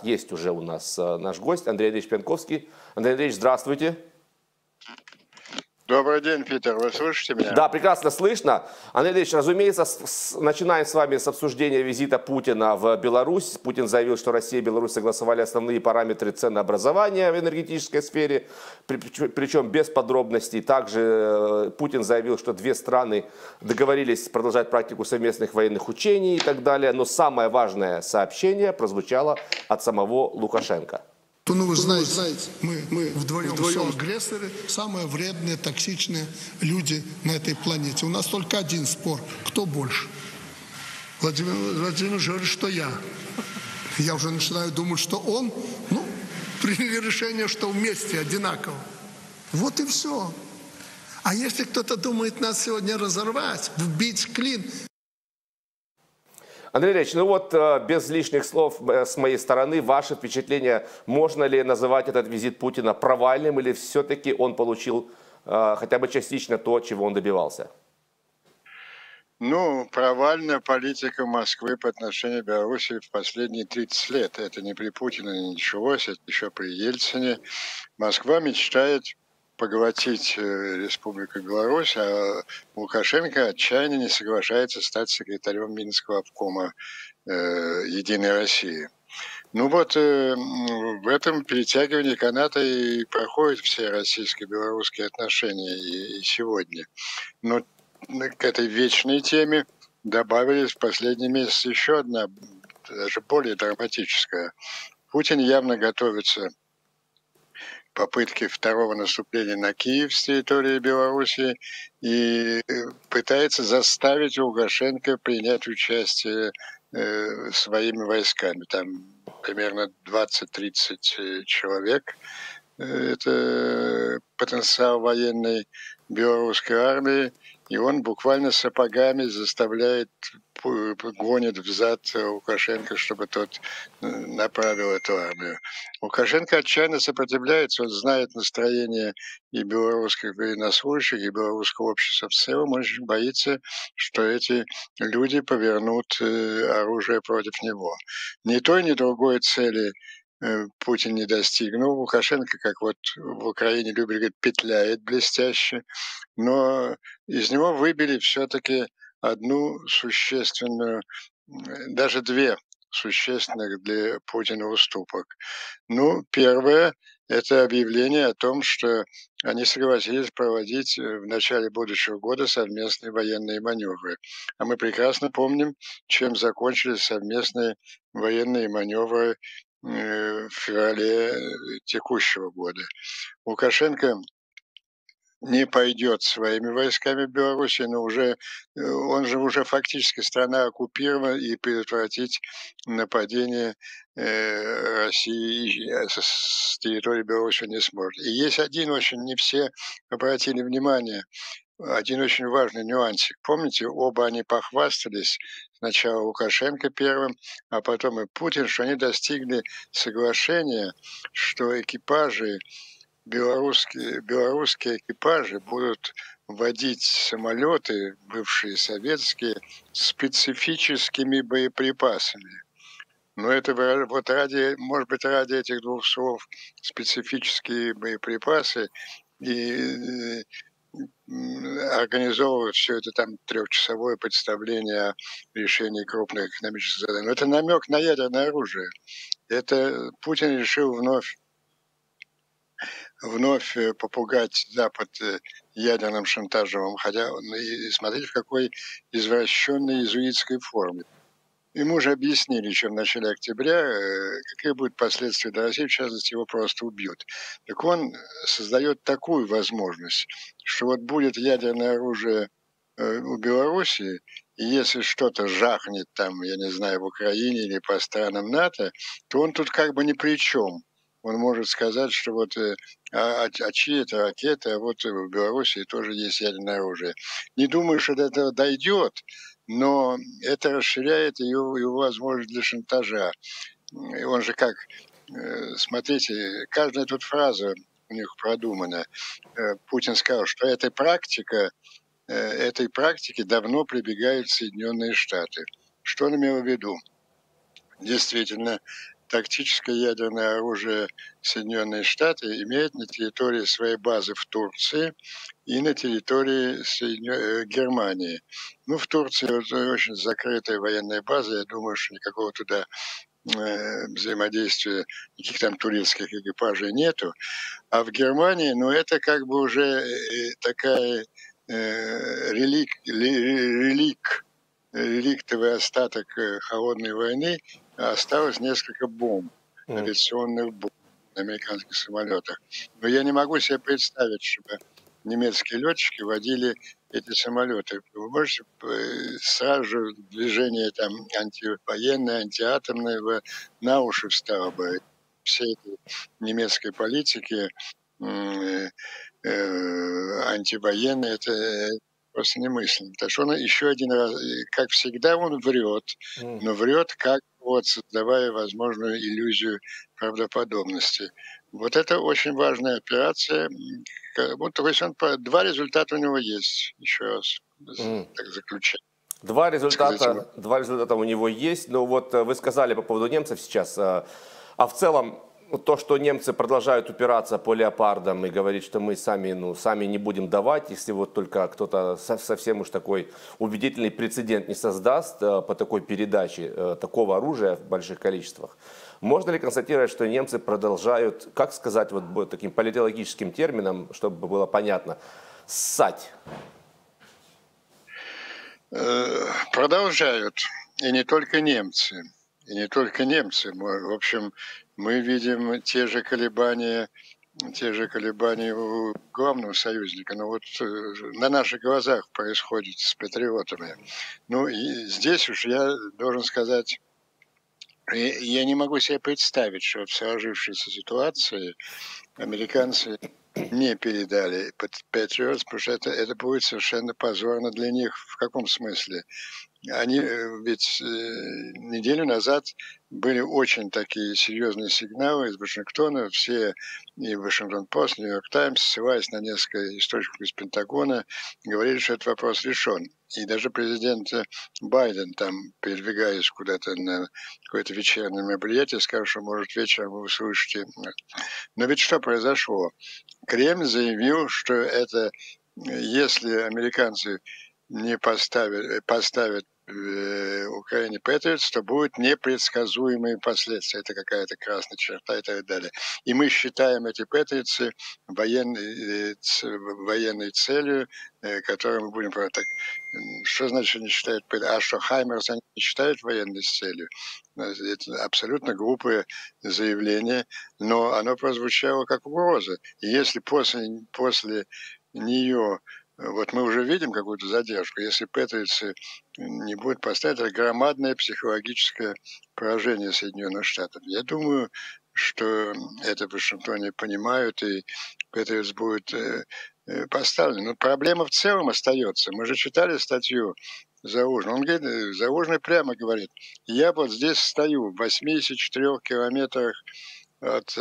есть уже у нас наш гость Андрей Андреевич Пьянковский. Андрей Андреевич, здравствуйте. Добрый день, Питер. Вы слышите меня? Да, прекрасно слышно. Андрей Андреевич, разумеется, начинаем с вами с обсуждения визита Путина в Беларусь. Путин заявил, что Россия и Беларусь согласовали основные параметры ценообразования в энергетической сфере, причем без подробностей. Также Путин заявил, что две страны договорились продолжать практику совместных военных учений и так далее. Но самое важное сообщение прозвучало от самого Лукашенко. Ну, вы знаете, мы вдвоем агрессоры, самые вредные, токсичные люди на этой планете. У нас только один спор. Кто больше? Владимир Владимирович говорит, что я. Я уже начинаю думать, что он, приняли решение, что вместе одинаково. Вот и все. А если кто-то думает нас сегодня разорвать, вбить в клин... Андрей Ильич, без лишних слов с моей стороны, ваше впечатление, можно ли называть этот визит Путина провальным, или все-таки он получил хотя бы частично то, чего он добивался? Провальная политика Москвы по отношению к Беларуси в последние 30 лет. Это не при Путине ничего, это еще при Ельцине. Москва мечтает поглотить Республику Беларусь, а Лукашенко отчаянно не соглашается стать секретарем Минского обкома «Единой России». В этом перетягивании каната и проходят все российско-белорусские отношения и сегодня. Но к этой вечной теме добавились в последний месяц еще одна, даже более драматическая. Путин явно готовится попытки второго наступления на Киев с территории Беларуси и пытается заставить Лукашенко принять участие своими войсками. Там примерно 20-30 человек. Это потенциал военной белорусской армии. И он буквально сапогами заставляет, гонит взад Лукашенко, чтобы тот направил эту армию. Лукашенко отчаянно сопротивляется, он знает настроение и белорусских военнослужащих, и белорусского общества в целом. Он очень боится, что эти люди повернут оружие против него. Ни той, ни другой цели Путин не достигнул. Лукашенко, как в Украине любят говорить, петляет блестяще. Но из него выбили все-таки одну существенную, даже две существенных для Путина уступок. Первое – это объявление о том, что они согласились проводить в начале будущего года совместные военные маневры. А мы прекрасно помним, чем закончились совместные военные маневры в феврале текущего года. Лукашенко не пойдет своими войсками в Беларуси, но он же уже фактически страна оккупирована, и предотвратить нападение России с территории Беларуси не сможет. И есть не все обратили внимание, один очень важный нюансик. Помните, оба они похвастались, сначала Лукашенко первым, а потом и Путин, что они достигли соглашения, что белорусские экипажи будут водить самолеты, бывшие советские, специфическими боеприпасами. Но это может быть, ради этих двух слов специфические боеприпасы и организовывают все это там трехчасовое представление о решении крупных экономических заданий. Но это намек на ядерное оружие. Это Путин решил вновь попугать Запад ядерным шантажом, хотя смотрите, в какой извращенной иезуитской форме. Ему уже объяснили еще в начале октября, какие будут последствия для России, в частности, его просто убьют. Так он создает такую возможность, что будет ядерное оружие у Белоруссии, и если что-то жахнет там, я не знаю, в Украине или по странам НАТО, то он тут как бы ни при чем. Он может сказать, что чьи это ракеты, а в Белоруссии тоже есть ядерное оружие. Не думаю, что до этого дойдет, но это расширяет его возможность для шантажа. И он же смотрите, каждая тут фраза у них продумана. Путин сказал, что этой практике давно прибегают Соединенные Штаты. Что он имел в виду? Действительно, тактическое ядерное оружие Соединенные Штаты имеют на территории своей базы в Турции и на территории Германии. Ну, в Турции очень закрытая военная база, я думаю, что никакого туда взаимодействия, никаких там турецких экипажей нету. А в Германии, ну, это как бы уже такая реликтовый остаток холодной войны. Осталось несколько бомб, авиационных бомб на американских самолетах. Но я не могу себе представить, чтобы немецкие летчики водили эти самолеты. Вы можете сразу же движение там антивоенное, антиатомное на уши встало бы всей этой немецкой политики антивоенной, это просто немыслимо. Потому что он еще один раз, как всегда, он врет, но врет как вот создавая возможную иллюзию правдоподобности. Вот это очень важная операция. Вот, то есть два результата у него есть, еще раз так заключаю. Два результата у него есть. Но вот вы сказали по поводу немцев сейчас. А в целом, то, что немцы продолжают упираться по леопардам и говорить, что мы сами не будем давать, если вот только кто-то совсем уж такой убедительный прецедент не создаст по такой передаче такого оружия в больших количествах. Можно ли констатировать, что немцы продолжают, как сказать вот таким политологическим термином, чтобы было понятно, ссать? Продолжают. И не только немцы. И не только немцы. В общем, мы видим те же колебания у главного союзника. Но вот на наших глазах происходит с патриотами. Ну, и здесь уж я должен сказать, я не могу себе представить, что в сложившейся ситуации американцы не передали Patriots, потому что это будет совершенно позорно для них. В каком смысле? Они ведь неделю назад были очень такие серьезные сигналы из Вашингтона. Все, и Вашингтон-Пост, Нью-Йорк Таймс, ссылаясь на несколько источников из Пентагона, говорили, что этот вопрос решен. И даже президент Байден, там, передвигаясь куда-то на какое-то вечернее мероприятие, сказал, что, может, вечером вы услышите. Но ведь что произошло? Кремль заявил, что это, если американцы не поставят Украине Патриотс, то будут непредсказуемые последствия. Это какая-то красная черта и так далее. И мы считаем эти Патриотсы военной целью, которую мы будем... Так, что значит не считают? А что Хаймерс они не считают военной целью? Это абсолютно глупое заявление, но оно прозвучало как угроза. И если после нее вот мы уже видим какую-то задержку. Если Патриотсы не будут поставить, это громадное психологическое поражение Соединенных Штатов. Я думаю, что это в Вашингтоне понимают, и Патриотс будет поставлен. Но проблема в целом остается. Мы же читали статью Залужного. Он говорит, Залужный прямо говорит, я вот здесь стою в 84 километрах от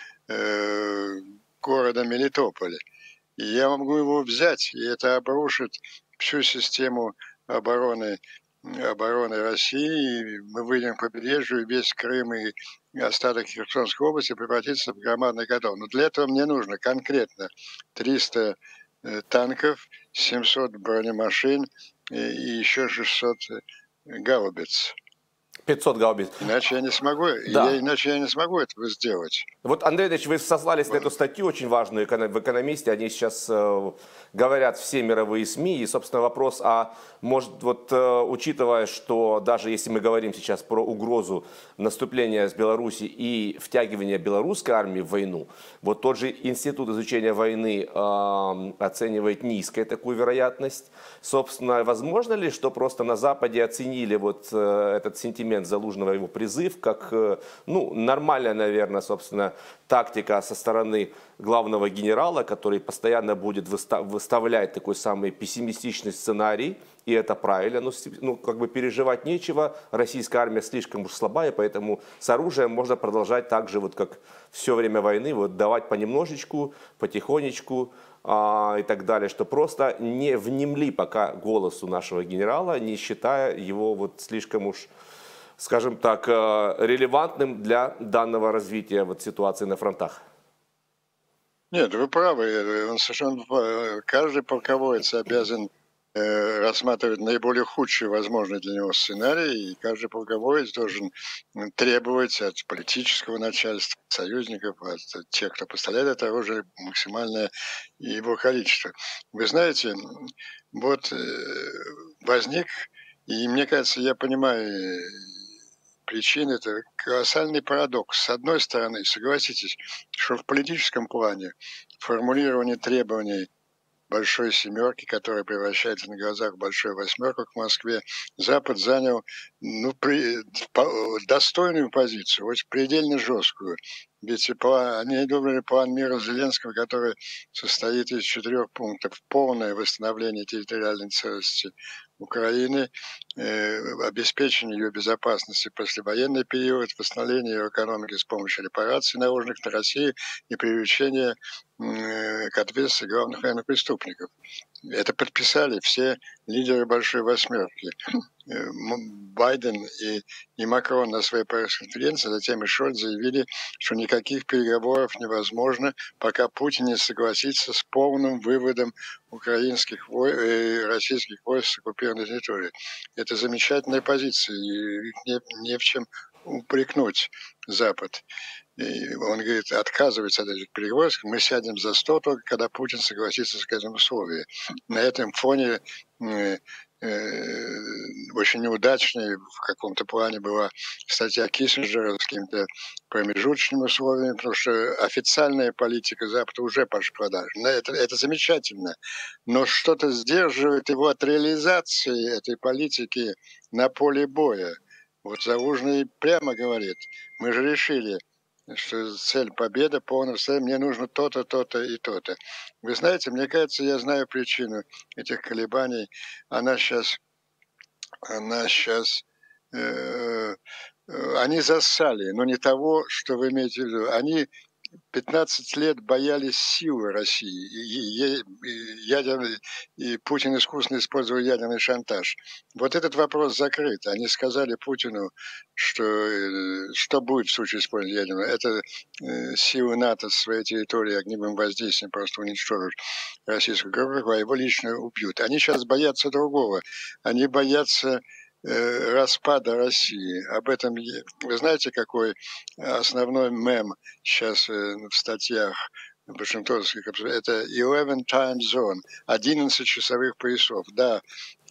города Мелитополя. И я могу его взять, и это обрушит всю систему обороны России. И мы выйдем к побережью, и весь Крым и остаток Херсонской области превратится в громадный котел. Но для этого мне нужно конкретно 300 танков, 700 бронемашин и еще 600 гаубиц. 500 гаубиц. Иначе я не смогу, иначе я не смогу этого сделать. Вот, Андрей Ильич, вы сослались на эту статью очень важную в «Экономисте». Они сейчас говорят все мировые СМИ. И, собственно, вопрос, может, вот учитывая, что даже если мы говорим сейчас про угрозу наступления с Беларуси и втягивания белорусской армии в войну, вот тот же Институт изучения войны оценивает низкой такую вероятность. Собственно, возможно ли, что просто на Западе оценили вот этот сентимент Залужного, его призыв, как, нормальная, наверное, собственно, тактика со стороны главного генерала, который постоянно будет выставлять такой самый пессимистичный сценарий, и это правильно, переживать нечего, российская армия слишком уж слабая, поэтому с оружием можно продолжать так же, вот как все время войны, вот давать понемножечку, потихонечку и так далее, что просто не внемли пока голосу нашего генерала, не считая его вот слишком уж скажем так, релевантным для данного развития вот ситуации на фронтах? Нет, вы правы. Он совершенно, каждый полководец обязан рассматривать наиболее худший возможный для него сценарий, и каждый полководец должен требовать от политического начальства, союзников, от тех, кто поставляет это оружие, максимальное его количество. Вы знаете, вот возник, и мне кажется, я понимаю причины, это колоссальный парадокс. С одной стороны, согласитесь, что в политическом плане формулирование требований большой семерки, которая превращается на глазах в большую восьмерку к Москве, Запад занял достойную позицию, очень предельно жесткую. Ведь они думали план мира Зеленского, который состоит из 4 пунктов. Полное восстановление территориальной целостности Украины, обеспечение ее безопасности в послевоенный период, восстановление ее экономики с помощью репараций, наложенных на Россию, и привлечение к ответственности главных военных преступников. Это подписали все лидеры Большой Восьмерки. Байден и Макрон на своей пресс-конференции, затем и Шольц заявили, что никаких переговоров невозможно, пока Путин не согласится с полным выводом украинских и российских войск с оккупированной территории. Это замечательная позиция, и их не в чем упрекнуть Запад. И он говорит, отказывается от этих переговоров, мы сядем за стол только когда Путин согласится с этим условием. На этом фоне очень неудачной в каком-то плане была статья Киссинджера с какими-то промежуточными условиями, потому что официальная политика Запада уже пошла дальше. Это замечательно, но что-то сдерживает его от реализации этой политики на поле боя. Вот Залужный прямо говорит, мы же решили, что цель победа, полная цель, мне нужно то-то, то-то и то-то. Вы знаете, мне кажется, я знаю причину этих колебаний. Она сейчас, они зассали, но не того, что вы имеете в виду. Они 15 лет боялись силы России. И Путин искусно использовал ядерный шантаж. Вот этот вопрос закрыт. Они сказали Путину, что будет в случае использования ядерного. Это силы НАТО с своей территории огневым воздействием просто уничтожат российскую группировку, а его лично убьют. Они сейчас боятся другого. Они боятся распада России. Об этом вы знаете, какой основной мем сейчас в статьях вашингтонских, это 11 time zone, 11 часовых поясов. Да,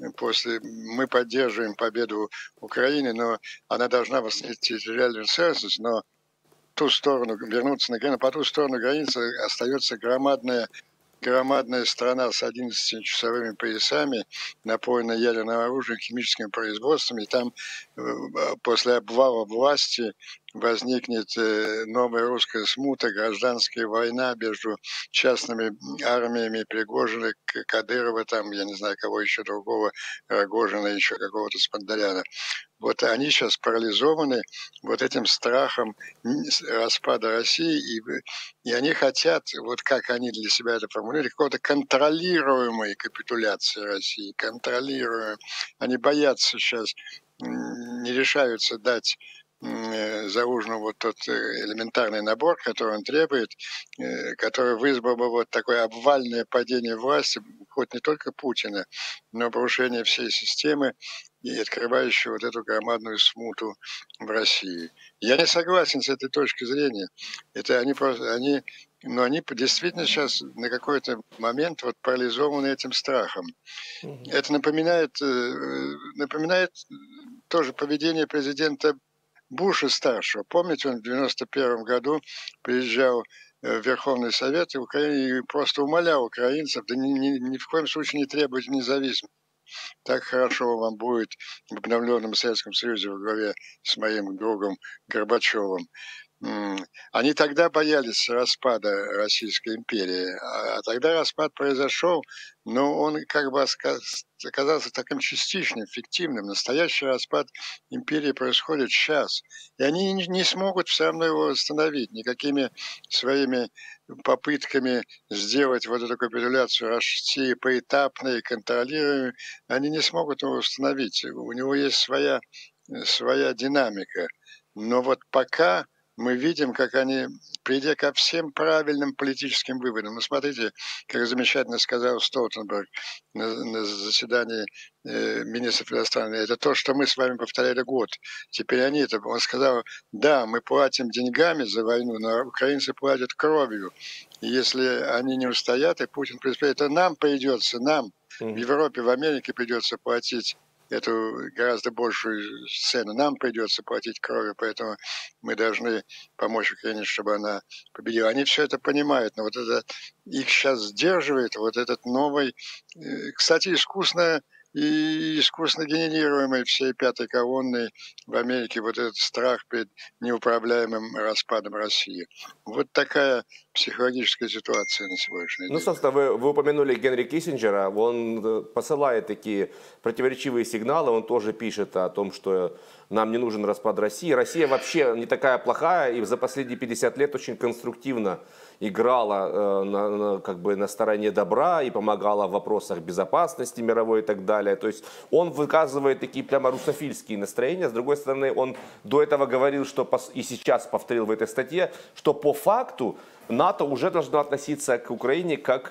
мы поддерживаем победу Украины, но она должна восстановить территориальную целостность, но ту сторону, вернуться на границу, по ту сторону границы остается громадная страна с 11-часовыми поясами, напоенная ядерным оружием, химическим производством, и там после обвала власти возникнет новая русская смута, гражданская война между частными армиями Пригожина, Кадырова, там, я не знаю, кого еще другого, Рогожина, еще какого-то Спандаряна. Вот они сейчас парализованы вот этим страхом распада России, и они хотят, вот как они для себя это формулируют, какого-то контролируемой капитуляции России, контролируемой. Они боятся сейчас, не решаются дать Залужному вот тот элементарный набор, который он требует, который вызвал бы вот такое обвальное падение власти, хоть не только Путина, но порушение всей системы и открывающее вот эту громадную смуту в России. Я не согласен с этой точки зрения. Это но они действительно сейчас на какой-то момент вот парализованы этим страхом. Это напоминает тоже поведение президента Буша-старшего. Помните, он в 91 году приезжал в Верховный Совет и просто умолял украинцев, да ни в коем случае не требуйте независимости. Так хорошо вам будет в обновленном Советском Союзе во главе с моим другом Горбачевым. Они тогда боялись распада Российской империи, а тогда распад произошел, но он как бы оказался таким частичным, фиктивным. Настоящий распад империи происходит сейчас, и они не смогут все равно его восстановить никакими своими попытками сделать вот эту капитуляцию России поэтапной, контролируемой, они не смогут его восстановить. У него есть своя своя динамика. Но вот пока мы видим, как они, придя ко всем правильным политическим выводам. Ну, смотрите, как замечательно сказал Столтенберг на заседании министров иностранных, это то, что мы с вами повторяли год. Теперь они это, он сказал, да, мы платим деньгами за войну, но украинцы платят кровью. И если они не устоят, и Путин приспеет, то нам придется, нам в Европе, в Америке придется платить эту гораздо большую цену. Нам придется платить кровью, поэтому мы должны помочь Украине, чтобы она победила. Они все это понимают, но вот это их сейчас сдерживает вот этот новый, кстати, искусственно генерируемый всей пятой колонной в Америке вот этот страх перед неуправляемым распадом России. Вот такая психологическая ситуация на сегодняшний Ну, день. собственно, вы упомянули Генри Киссинджера. Он посылает такие противоречивые сигналы. Он тоже пишет о том, что нам не нужен распад России. Россия вообще не такая плохая и за последние 50 лет очень конструктивно играла как бы на стороне добра и помогала в вопросах безопасности мировой и так далее. То есть он выказывает такие прямо русофильские настроения. С другой стороны, он до этого говорил, что и сейчас повторил в этой статье, что по факту НАТО уже должно относиться к Украине как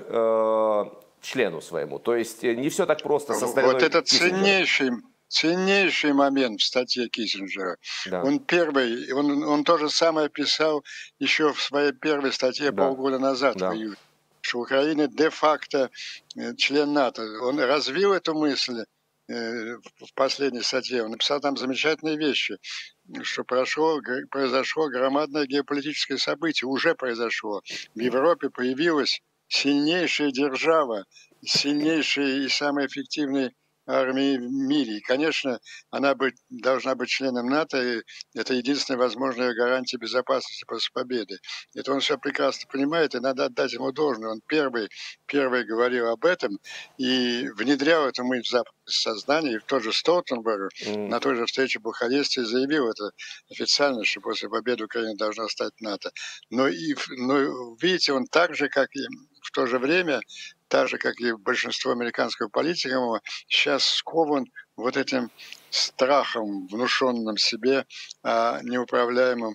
члену своему. То есть не все так просто со стороны Вот это Киссинджера. ценнейший момент в статье Киссинджера. Да. Он первый, он то же самое писал еще в своей первой статье Да. полгода назад, Да. в июле, что Украина де-факто член НАТО. Он развил эту мысль в последней статье. Он написал там замечательные вещи, что произошло громадное геополитическое событие, уже произошло. В Европе появилась сильнейшая держава, сильнейшая и самая эффективная армии в мире. И, конечно, она должна быть членом НАТО, и это единственная возможная гарантия безопасности после победы. Это он все прекрасно понимает, и надо отдать ему должное. Он первый говорил об этом и внедрял эту мысль в западное сознание. И тот же Столтенберг на той же встрече в Бухаресте заявил это официально, что после победы Украина должна стать НАТО. Но видите, он так же, как и в то же время, так же, как и большинство американского политикумов, сейчас скован вот этим страхом, внушенным себе о неуправляемом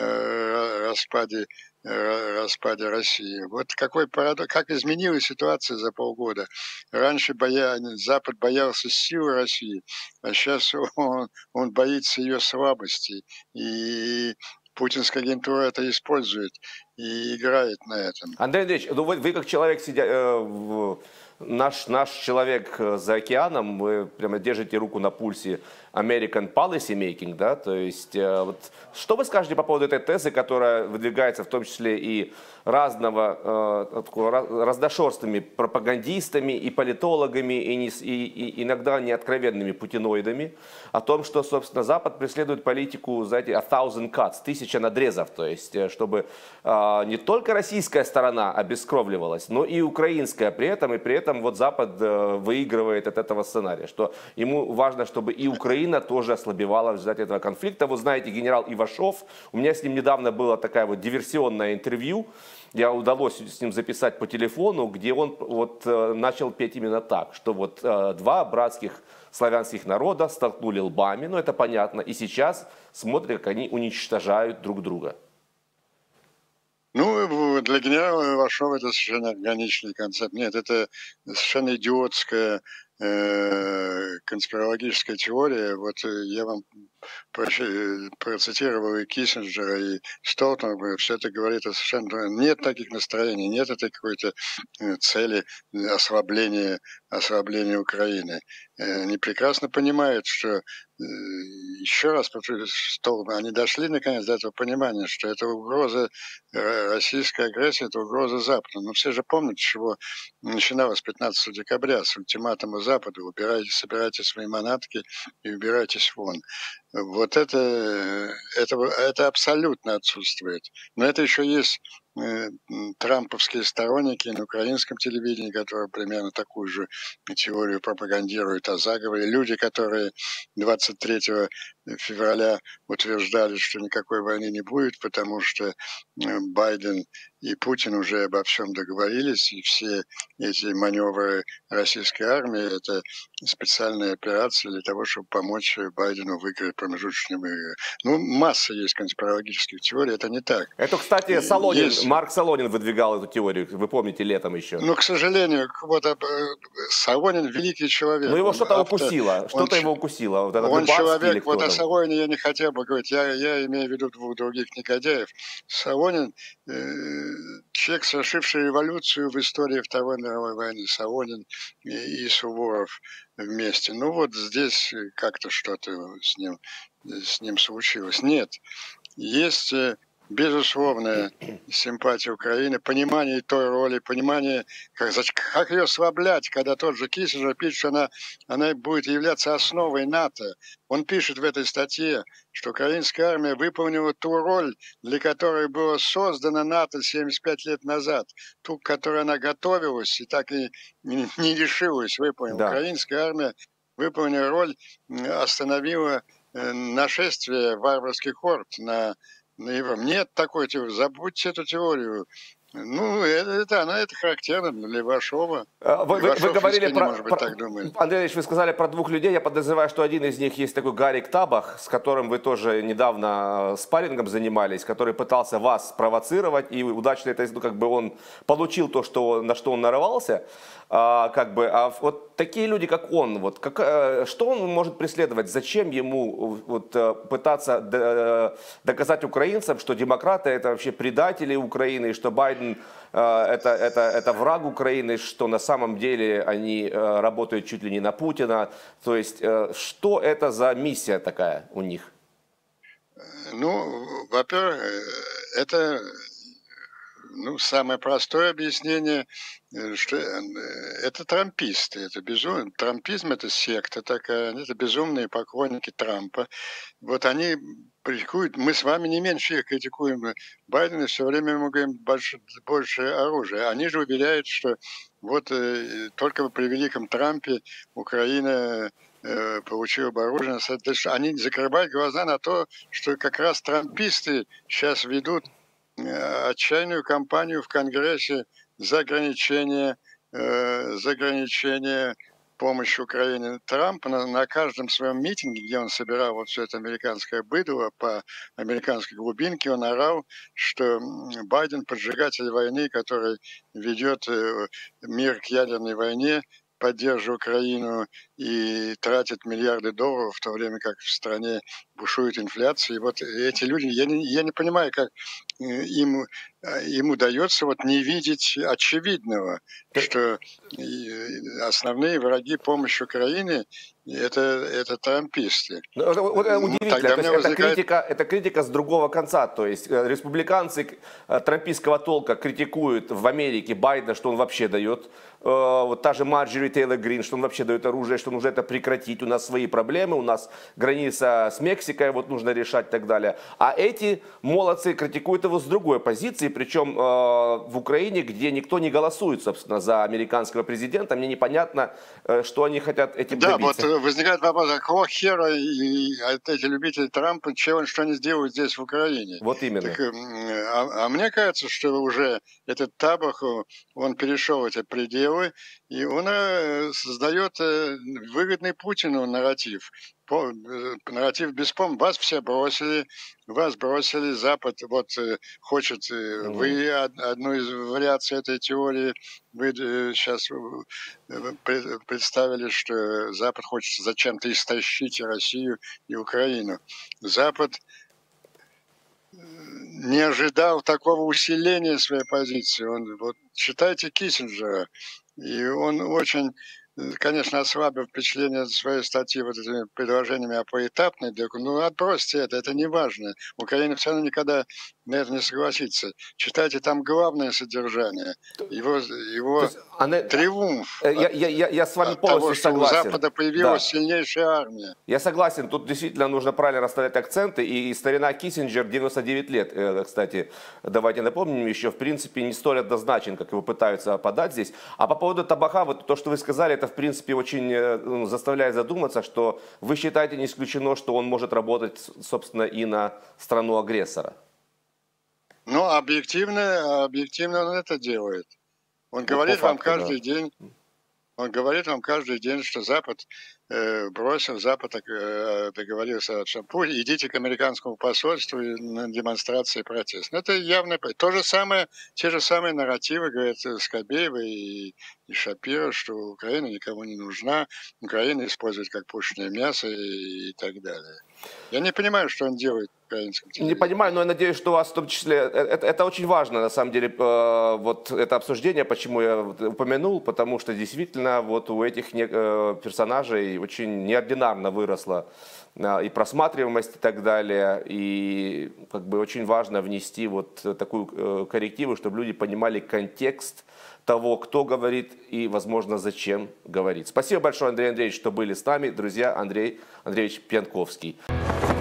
распаде России. Вот какой парадокс, как изменилась ситуация за полгода. Раньше Запад боялся силы России, а сейчас он боится ее слабости. И путинская агентура это использует и играет на этом. Андрей Андреевич, ну вы как человек, наш человек за океаном, вы прямо держите руку на пульсе American Policy Making, да, то есть вот, что вы скажете по поводу этой тезы, которая выдвигается в том числе и разношерстными пропагандистами и политологами, и иногда неоткровенными путиноидами, о том, что, собственно, Запад преследует политику, знаете, 1000 cuts, 1000 надрезов, то есть чтобы не только российская сторона обескровливалась, но и украинская при этом, и при этом вот Запад выигрывает от этого сценария, что ему важно, чтобы и Украина тоже ослабевала в результате этого конфликта. Вы знаете, генерал Ивашов, у меня с ним недавно было такое вот диверсионное интервью, я удалось с ним записать по телефону, где он вот начал петь именно так, что вот два братских славянских народа столкнули лбами, ну это понятно, и сейчас смотрят, как они уничтожают друг друга. Ну, для генерала Ивашова это совершенно органичный концепт. Нет, это совершенно идиотская конспирологическая теория. Вот я вам процитировал и Киссинджера, и Столтенберга. Все это говорит о совершенно... Нет таких настроений, нет этой какой-то цели ослабления Украины. Они прекрасно понимают, что еще раз повторю, они дошли наконец до этого понимания, что это угроза российской агрессии, это угроза Запада. Но все же помнят, с чего начиналось 15 декабря, с ультиматума Западу: собирайте свои манатки и убирайтесь вон. Вот это абсолютно отсутствует. Но это еще есть трамповские сторонники на украинском телевидении, которые примерно такую же теорию пропагандируют о заговоре. Люди, которые 23 февраля утверждали, что никакой войны не будет, потому что Байден и Путин уже обо всем договорились, и все эти маневры российской армии – это специальная операция для того, чтобы помочь Байдену выиграть промежуточные выборы. Ну, масса есть конспирологических теорий, это не так. Это, кстати, Солонин, Есть... Марк Солонин выдвигал эту теорию, вы помните, летом еще. Ну, к сожалению, вот Солонин великий человек. Но его что-то укусило, что-то его укусило. Вот он человек, вот о Солонине я не хотел бы говорить, я имею в виду двух других негодяев. Солонин, человек, совершивший революцию в истории Второй мировой войны, Солонин и Суворов вместе. Ну вот здесь как-то что-то с ним случилось. Нет, есть безусловная симпатия Украины, понимание той роли, понимание, как ее ослаблять, когда тот же Киссинджер пишет, что она будет являться основой НАТО. Он пишет в этой статье, что украинская армия выполнила ту роль, для которой была создана НАТО 75 лет назад, ту, к которой она готовилась и так и не решилась выполнить. Да. Украинская армия выполнила роль, остановила нашествие варварских хорд на Европу. Нет такой теории, забудьте эту теорию. Ну, это характерно для Левашова. Вы говорили может быть, так думает. Андрей Ильич, вы сказали про двух людей. Я подозреваю, что один из них есть такой Гарик Табах, с которым вы тоже недавно спаррингом занимались, который пытался вас провоцировать, и удачно это, как бы он получил то, на что он нарывался. А вот такие люди, как он, вот, что он может преследовать? Зачем ему вот, пытаться доказать украинцам, что демократы это вообще предатели Украины, и что Байден это враг Украины, что на самом деле они работают чуть ли не на Путина? То есть, что это за миссия такая у них? Ну, во-первых, это... Ну, самое простое объяснение, что это трамписты, это безумие. Трампизм – это секта такая, это безумные поклонники Трампа. Вот они критикуют, мы с вами не меньше их критикуем. Байден все время ему говорим больше оружия. Они же уверяют, что вот только при великом Трампе Украина получила бы оружие. Они закрывают глаза на то, что как раз трамписты сейчас ведут отчаянную кампанию в Конгрессе за ограничение помощи Украине. Трамп на каждом своем митинге, где он собирал вот все это американское быдло по американской глубинке, он орал, что Байден поджигатель войны, который ведет мир к ядерной войне, поддерживает Украину и тратит миллиарды долларов, в то время как в стране бушует инфляция. И вот эти люди, я не понимаю, как им удается вот не видеть очевидного, что основные враги помощи Украине это трамписты. Удивительно. Это критика с другого конца. То есть республиканцы трампийского толка критикуют в Америке Байдена, что он вообще дает. Вот та же Марджори Тейлор Грин, что он вообще дает оружие, что нужно это прекратить. У нас свои проблемы, у нас граница с Мексикой, вот нужно решать и так далее. А эти молодцы критикуют его с другой позиции, причем в Украине, где никто не голосует, собственно, за американского президента. Мне непонятно, что они хотят этим добиться. Да, вот возникает вопрос, а какого хера эти любители Трампа, что они сделают здесь в Украине? Вот именно. Так, а мне кажется, что уже этот Табах, он перешел эти пределы, и он создает выгодный Путину нарратив. Нарратив беспомощности. Вас бросили, Запад вот хочет, вы одну из вариаций этой теории, вы сейчас представили, что Запад хочет зачем-то истощить Россию и Украину. Запад не ожидал такого усиления своей позиции. Вот читайте Киссинджера, и он очень, конечно, ослабил впечатление своей статьи вот этими предложениями о поэтапной, ну отбросьте это не важно. Украина все равно никогда на это не согласится. Читайте там главное содержание, его триумф я с вами полностью согласен. У Запада появилась сильнейшая армия. Я согласен, тут действительно нужно правильно расставлять акценты, и старина Киссинджер 99 лет, кстати, давайте напомним еще, в принципе, не столь однозначен, как его пытаются подать здесь. А по поводу Табаха, вот то, что вы сказали, это в принципе, очень заставляет задуматься, что вы считаете не исключено, что он может работать, собственно, и на страну-агрессора. Ну, объективно он это делает. Он Ну, говорит по вам факту, да. каждый день, он говорит вам каждый день, что Запад Запад договорился, что идите к американскому посольству на демонстрации протеста. Это явно то же самое, те же самые нарративы, говорят Скобеева и Шапира, что Украина никому не нужна, Украина использует как пушечное мясо и так далее. Я не понимаю, что он делает в украинском Не телевидении. понимаю, но я надеюсь, что у вас в том числе, это очень важно, на самом деле, вот это обсуждение, почему я упомянул, потому что действительно вот у этих персонажей очень неординарно выросла и просматриваемость и так далее, и как бы очень важно внести вот такую коррективу, чтобы люди понимали контекст того, кто говорит и, возможно, зачем говорит. Спасибо большое, Андрей Андреевич, что были с нами. Друзья, Андрей Андреевич Пьянковский.